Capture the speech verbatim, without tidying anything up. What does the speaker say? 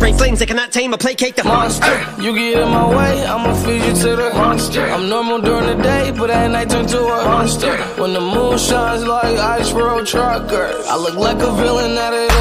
Bring flames that cannot tame or placate the monster. You get in my way, I'ma feed you to the monster. I'm normal during the day, but at night turn to a monster. When the moon shines like ice road trucker, I look like a villain out of